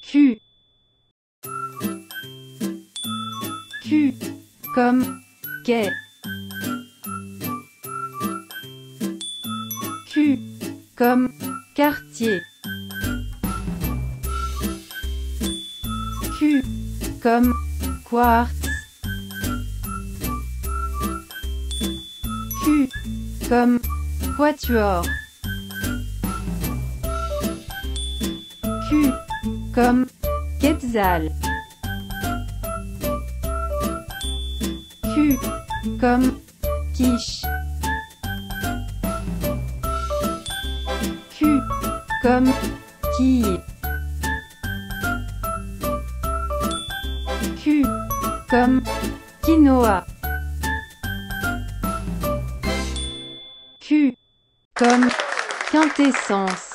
Q. Q comme quai. Q comme quartier. Q comme quartz. Q comme quatuor. Q comme quetzal. Q comme quiche. Q comme quille. Q comme quinoa. Q comme quintessence.